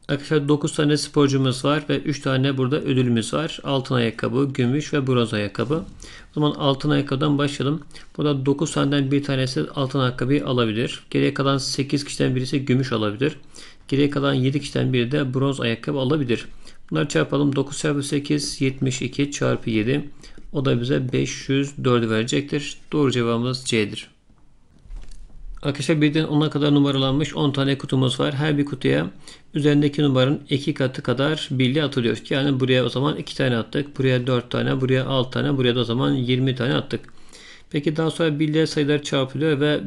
Arkadaşlar 9 tane sporcumuz var ve 3 tane burada ödülümüz var. Altın ayakkabı, gümüş ve bronz ayakkabı. O zaman altın ayakkabıdan başlayalım. Burada 9 taneden bir tanesi altın ayakkabıyı alabilir. Geriye kalan 8 kişiden birisi gümüş alabilir. Geriye kalan 7 kişiden biri de bronz ayakkabı alabilir. Bunları çarpalım. 9 çarpı 8 72 çarpı 7. O da bize 504 verecektir. Doğru cevabımız C'dir. Arkadaşlar birden 10'a kadar numaralanmış 10 tane kutumuz var. Her bir kutuya üzerindeki numaranın 2 katı kadar bilye atılıyor. Yani buraya o zaman 2 tane attık. Buraya 4 tane, buraya 6 tane, buraya da o zaman 20 tane attık. Peki daha sonra bilye sayıları çarpılıyor ve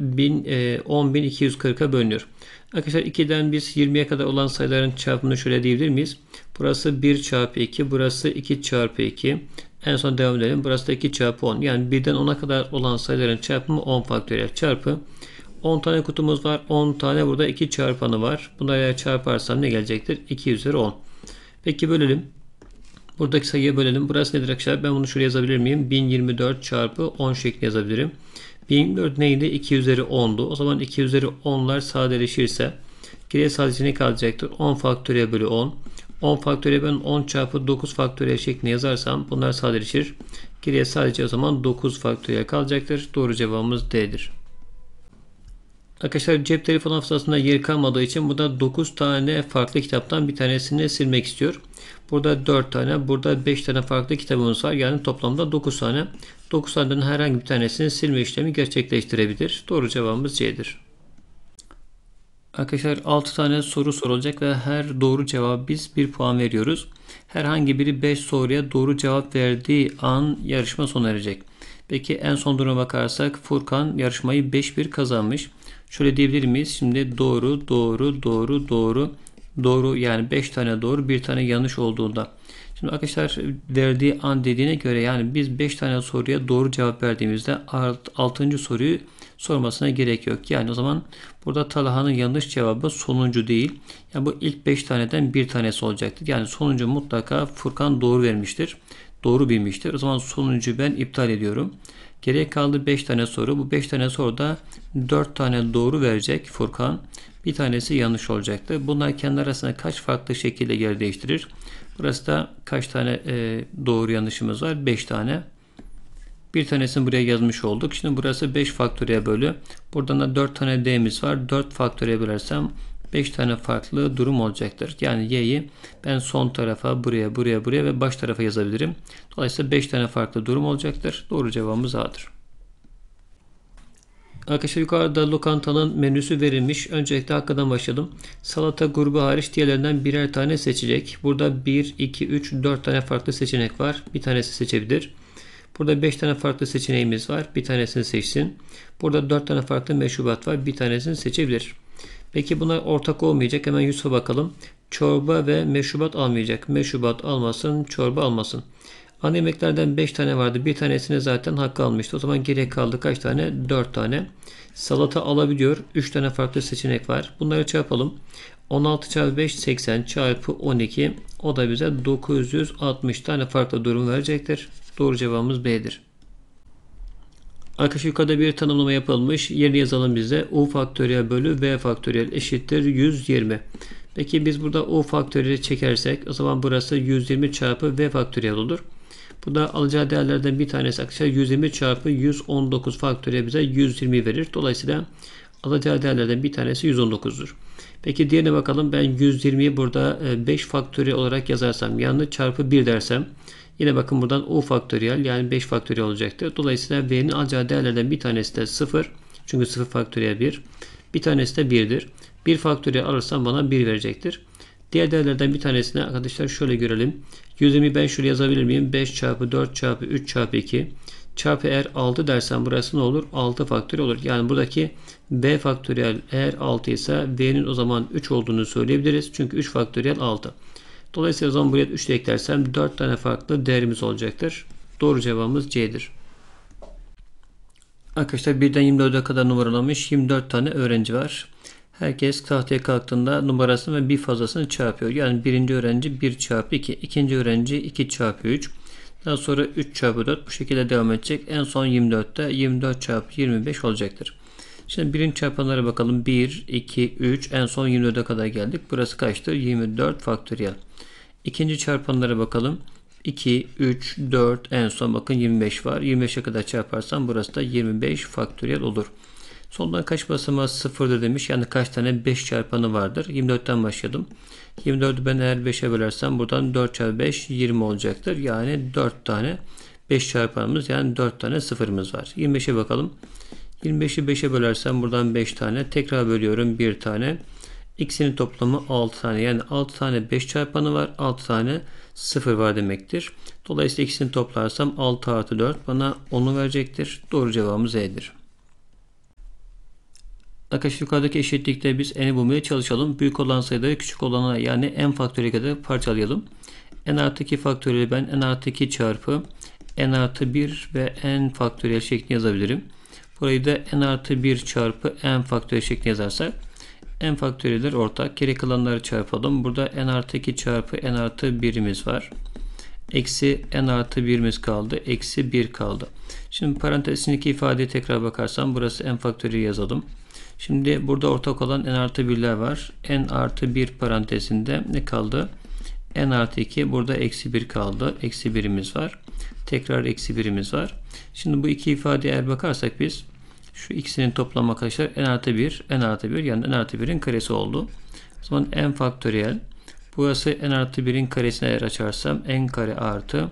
10.240'a bölünüyor. Arkadaşlar 2'den biz 20'ye kadar olan sayıların çarpımını şöyle diyebilir miyiz? Burası 1 çarpı 2, burası 2 çarpı 2. En son devam edelim. Burası da 2 çarpı 10. Yani 1'den 10'a kadar olan sayıların çarpımı 10 faktöriyel çarpı 10 tane kutumuz var. 10 tane burada 2 çarpanı var. Bunları çarparsam ne gelecektir? 2 üzeri 10. Peki bölelim. Buradaki sayıya bölelim. Burası nedir arkadaşlar? Ben bunu şuraya yazabilir miyim? 1024 çarpı 10 şeklinde yazabilirim. 1024 neydi? 2 üzeri 10'du. O zaman 2 üzeri 10'lar sadeleşirse geriye sadece ne kalacaktır? 10 faktöriyel bölü 10. 10 faktöriyel ben 10 çarpı 9 faktöriyel şeklinde yazarsam bunlar sadeleşir. Geriye sadece o zaman 9 faktöriyel kalacaktır. Doğru cevabımız D'dir. Arkadaşlar cep telefonu hafızasında yer kalmadığı için burada 9 tane farklı kitaptan bir tanesini silmek istiyor. Burada 4 tane, burada 5 tane farklı kitabımız var. Yani toplamda 9 tane. 9 taneden herhangi bir tanesini silme işlemi gerçekleştirebilir. Doğru cevabımız C'dir. Arkadaşlar 6 tane soru sorulacak ve her doğru cevabı biz 1 puan veriyoruz. Herhangi biri 5 soruya doğru cevap verdiği an yarışma sona erecek. Peki en son duruma bakarsak Furkan yarışmayı 5-1 kazanmış. Şöyle diyebilir miyiz? Şimdi doğru, doğru, doğru, doğru, doğru yani 5 tane doğru, 1 tane yanlış olduğunda. Şimdi arkadaşlar verdiği an dediğine göre yani biz 5 tane soruya doğru cevap verdiğimizde 6. soruyu sormasına gerek yok. Yani o zaman burada Talha'nın yanlış cevabı sonuncu değil. Yani bu ilk 5 taneden bir tanesi olacaktır. Yani sonuncu mutlaka Furkan doğru vermiştir. Doğru bilmiştir. O zaman sonuncuyu ben iptal ediyorum. Geriye kaldı 5 tane soru. Bu 5 tane soruda 4 tane doğru verecek Furkan. Bir tanesi yanlış olacaktı. Bunlar kendi arasında kaç farklı şekilde yer değiştirir? Burası da kaç tane doğru yanlışımız var? 5 tane. Bir tanesini buraya yazmış olduk. Şimdi burası 5 faktöriyel bölü. Buradan da 4 tane D'miz var. 4 faktöriyel bölersem 5 tane farklı durum olacaktır. Yani Y'yi ben son tarafa, buraya, buraya, buraya ve baş tarafa yazabilirim. Dolayısıyla 5 tane farklı durum olacaktır. Doğru cevabımız A'dır. Arkadaşlar yukarıda lokantanın menüsü verilmiş. Öncelikle hakikaten başladım. Salata grubu hariç diğerlerinden birer tane seçecek. Burada 1, 2, 3, 4 tane farklı seçenek var. Bir tanesi seçebilir. Burada 5 tane farklı seçeneğimiz var. Bir tanesini seçsin. Burada 4 tane farklı meşrubat var. Bir tanesini seçebilir. Peki bunlar ortak olmayacak. Hemen Yusuf'a bakalım. Çorba ve meşrubat almayacak. Meşrubat almasın, çorba almasın. Ana yemeklerden 5 tane vardı. Bir tanesini zaten hakkı almıştı. O zaman geriye kaldı kaç tane? 4 tane. Salata alabiliyor. 3 tane farklı seçenek var. Bunları çarpalım. 16 çarpı 5 80 çarpı 12 o da bize 960 tane farklı durum verecektir. Doğru cevabımız B'dir. Arkadaşlar yukarıda bir tanımlama yapılmış. Yerini yazalım bize. U faktöriyel bölü V faktöriyel eşittir 120. Peki biz burada U faktöriyeli çekersek o zaman burası 120 çarpı V faktöriyel olur. Bu da alacağı değerlerden bir tanesi arkadaşlar 120 çarpı 119 faktöriyel bize 120 verir. Dolayısıyla alacağı değerlerden bir tanesi 119'dur. Peki diğerine bakalım. Ben 120'yi burada 5 faktöriyel olarak yazarsam yani çarpı 1 dersem yine bakın buradan U faktöriyel yani 5 faktöriyel olacaktır. Dolayısıyla V'nin alacağı değerlerden bir tanesi de 0. Çünkü 0 faktöriyel 1. Bir tanesi de 1'dir. 1 faktöriyel alırsam bana 1 verecektir. Diğer değerlerden bir tanesini arkadaşlar şöyle görelim. 120'yi ben şuraya yazabilir miyim? 5 çarpı 4 çarpı 3 çarpı 2 çarpı eğer 6 dersem burası ne olur? 6 faktöriyel olur. Yani buradaki B faktöriyel eğer 6 ise V'nin o zaman 3 olduğunu söyleyebiliriz. Çünkü 3 faktöriyel 6. Dolayısıyla o zaman buraya 3 de eklersem 4 tane farklı değerimiz olacaktır. Doğru cevabımız C'dir. Arkadaşlar 1'den 24'e kadar numaralanmış 24 tane öğrenci var. Herkes tahtaya kalktığında numarasını ve bir fazlasını çarpıyor. Yani birinci öğrenci 1 çarpı 2, ikinci öğrenci 2 çarpı 3. Daha sonra 3 çarpı 4 bu şekilde devam edecek. En son 24'te 24 çarpı 25 olacaktır. Şimdi birinci çarpanlara bakalım. 1, 2, 3, en son 24'e kadar geldik. Burası kaçtır? 24 faktöriyel. İkinci çarpanlara bakalım. 2, 3, 4, en son bakın 25 var. 25'e kadar çarparsam burası da 25 faktöriyel olur. Sondan kaç basamağı sıfırdır demiş. Yani kaç tane 5 çarpanı vardır. 24'ten başladım. 24'ü ben eğer 5'e bölersem buradan 4 çarpı 5 20 olacaktır. Yani 4 tane 5 çarpanımız, yani 4 tane sıfırımız var. 25'e bakalım. 25'i 5'e bölersem buradan 5 tane. Tekrar bölüyorum 1 tane. İkisinin toplamı 6 tane. Yani 6 tane 5 çarpanı var. 6 tane 0 var demektir. Dolayısıyla ikisini toplarsam 6 artı 4 bana 10'u verecektir. Doğru cevabımız E'dir. Arkadaşlar yukarıdaki eşitlikte biz n'i bulmaya çalışalım. Büyük olan sayıları küçük olana, yani n faktöriyel kadar parçalayalım. N artı 2 faktöriyeli ben n artı 2 çarpı n artı 1 ve n faktöriyel şeklinde yazabilirim. Burayı da n artı 1 çarpı n faktöriyel şeklinde yazarsak n faktöriyeller ortak. Geri kalanları çarpalım. Burada n artı 2 çarpı n artı 1'imiz var. Eksi n artı 1'imiz kaldı. Eksi 1 kaldı. Şimdi parantezindeki ifadeye tekrar bakarsam burası n faktöriyel yazalım. Şimdi burada ortak olan n artı 1'ler var. N artı 1 parantezinde ne kaldı? N artı 2. Burada eksi 1 kaldı. Eksi 1'imiz var. Tekrar eksi 1'imiz var. Şimdi bu iki ifadeye eğer bakarsak biz şu ikisinin toplamı arkadaşlar n artı 1, n artı 1, yani n artı 1'in karesi oldu. O zaman n faktöriyel. Burası n artı 1'in karesini eğer açarsam n kare artı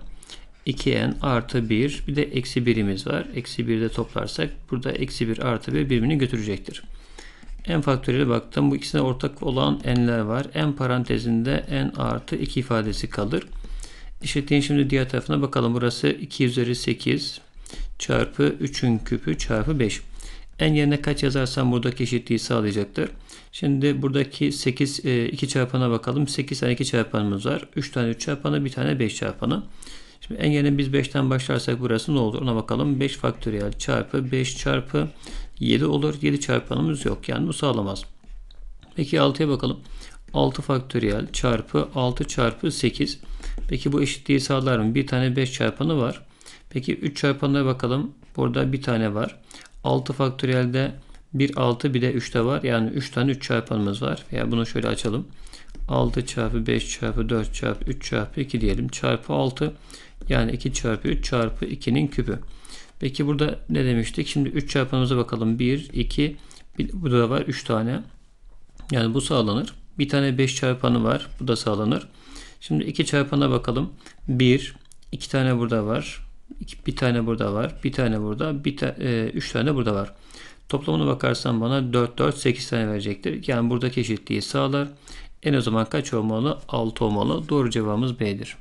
2n artı 1, bir de eksi 1'imiz var. Eksi 1'de toplarsak burada eksi 1 artı 1 birbirini götürecektir. N faktöriyele baktım. Bu ikisine ortak olan n'ler var. N parantezinde n artı 2 ifadesi kalır. Eşitliğin şimdi diğer tarafına bakalım. Burası 2 üzeri 8 çarpı 3'ün küpü çarpı 5. N yerine kaç yazarsam buradaki eşitliği sağlayacaktır. Şimdi buradaki 8 2 çarpana bakalım. 8 tane 2 çarpanımız var. 3 tane 3 çarpanı, bir tane 5 çarpanı. Şimdi n yerine biz 5'ten başlarsak burası ne olur? Ona bakalım. 5 faktöriyel çarpı 5 çarpı 7 olur. 7 çarpanımız yok. Yani bu sağlamaz. Peki 6'ya bakalım. 6 faktöriyel çarpı 6 çarpı 8. Peki bu eşitliği sağlar mı? Bir tane 5 çarpanı var. Peki 3 çarpanına bakalım. Burada bir tane var. 6 faktöriyelde 1 6, bir de 3 de var. Yani 3 tane 3 çarpanımız var. Veya bunu şöyle açalım. 6 çarpı 5 çarpı 4 çarpı 3 çarpı 2 diyelim. Çarpı 6. Yani 2 çarpı 3 çarpı 2'nin küpü. Peki burada ne demiştik? Şimdi 3 çarpanımıza bakalım. 1, 2, burada da var 3 tane. Yani bu sağlanır. Bir tane 5 çarpanı var. Bu da sağlanır. Şimdi 2 çarpana bakalım. 1, 2 tane burada var. Bir tane burada var. Bir tane burada. 3 tane burada var. Toplamına bakarsam bana 4, 4, 8 tane verecektir. Yani buradaki eşitliği sağlar. En o zaman kaç olmalı? 6 olmalı. Doğru cevabımız B'dir.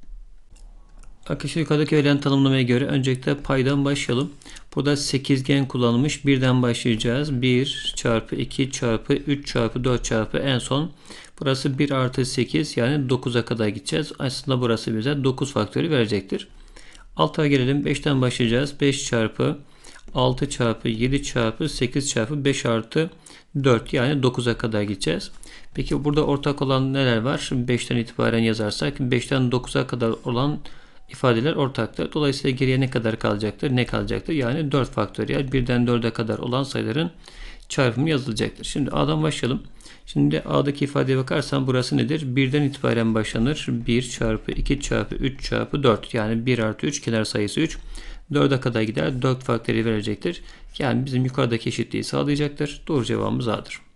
Arkadaşlar yukarıdaki verilen tanımlamaya göre öncelikle paydan başlayalım. Burada sekizgen kullanılmış. Birden başlayacağız. 1 çarpı 2 çarpı 3 çarpı 4 çarpı en son. Burası 1 artı 8, yani 9'a kadar gideceğiz. Aslında burası bize 9 faktörü verecektir. Alta gelelim. 5'ten başlayacağız. 5 çarpı 6 çarpı 7 çarpı 8 çarpı 5 artı 4, yani 9'a kadar gideceğiz. Peki burada ortak olan neler var? Şimdi 5'ten itibaren yazarsak 5'ten 9'a kadar olan ifadeler ortaktır. Dolayısıyla geriye ne kadar kalacaktır? Ne kalacaktır? Yani 4 faktöriyel, 1'den 4'e kadar olan sayıların çarpımı yazılacaktır. Şimdi A'dan başlayalım. Şimdi A'daki ifadeye bakarsam burası nedir? 1'den itibaren başlanır. 1 çarpı 2 çarpı 3 çarpı 4. Yani 1 artı 3, kenar sayısı 3. 4'e kadar gider. 4 faktöriyel verecektir. Yani bizim yukarıdaki eşitliği sağlayacaktır. Doğru cevabımız A'dır.